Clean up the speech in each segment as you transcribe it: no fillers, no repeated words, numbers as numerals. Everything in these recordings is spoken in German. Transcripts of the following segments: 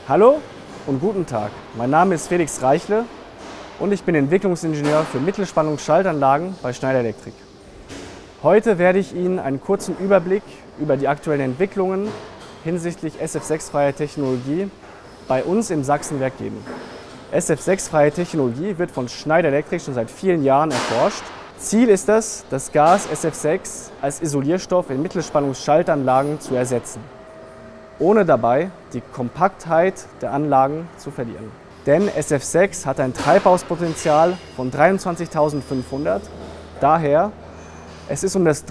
Hallo und guten Tag, mein Name ist Felix Reichle und ich bin Entwicklungsingenieur für Mittelspannungsschaltanlagen bei Schneider Electric. Heute werde ich Ihnen einen kurzen Überblick über die aktuellen Entwicklungen hinsichtlich SF6-freier Technologie bei uns im Sachsenwerk geben. SF6-freie Technologie wird von Schneider Electric schon seit vielen Jahren erforscht. Ziel ist es, das Gas SF6 als Isolierstoff in Mittelspannungsschaltanlagen zu ersetzen, ohne dabei die Kompaktheit der Anlagen zu verlieren. Denn SF6 hat ein Treibhauspotenzial von 23.500, daher es ist um das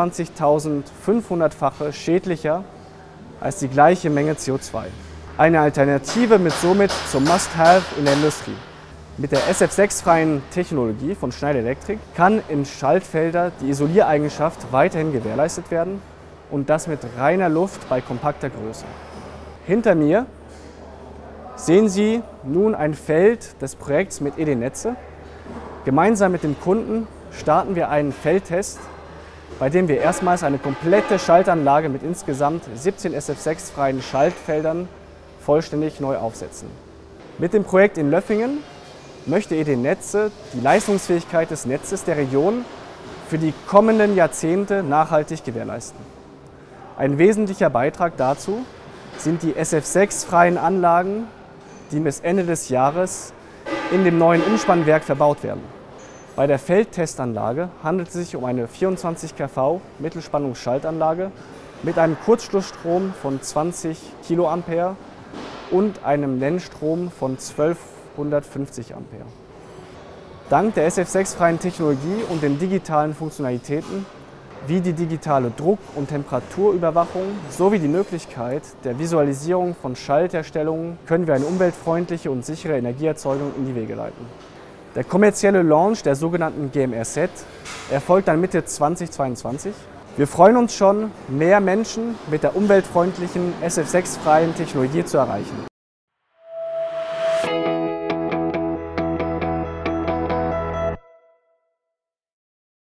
23.500-fache schädlicher als die gleiche Menge CO2. Eine Alternative somit zum Must-Have in der Industrie. Mit der SF6-freien Technologie von Schneider Electric kann in Schaltfelder die Isoliereigenschaft weiterhin gewährleistet werden und das mit reiner Luft bei kompakter Größe. Hinter mir sehen Sie nun ein Feld des Projekts mit ED Netze. Gemeinsam mit dem Kunden starten wir einen Feldtest, bei dem wir erstmals eine komplette Schaltanlage mit insgesamt 17 SF6-freien Schaltfeldern vollständig neu aufsetzen. Mit dem Projekt in Löffingen möchte ED Netze die Leistungsfähigkeit des Netzes der Region für die kommenden Jahrzehnte nachhaltig gewährleisten. Ein wesentlicher Beitrag dazu sind die SF6-freien Anlagen, die bis Ende des Jahres in dem neuen Umspannwerk verbaut werden. Bei der Feldtestanlage handelt es sich um eine 24 kV Mittelspannungsschaltanlage mit einem Kurzschlussstrom von 20 kA und einem Nennstrom von 1250 Ampere. Dank der SF6-freien Technologie und den digitalen Funktionalitäten wie die digitale Druck- und Temperaturüberwachung sowie die Möglichkeit der Visualisierung von Schaltherstellungen können wir eine umweltfreundliche und sichere Energieerzeugung in die Wege leiten. Der kommerzielle Launch der sogenannten GMR-Set erfolgt dann Mitte 2022. Wir freuen uns schon, mehr Menschen mit der umweltfreundlichen SF6-freien Technologie zu erreichen.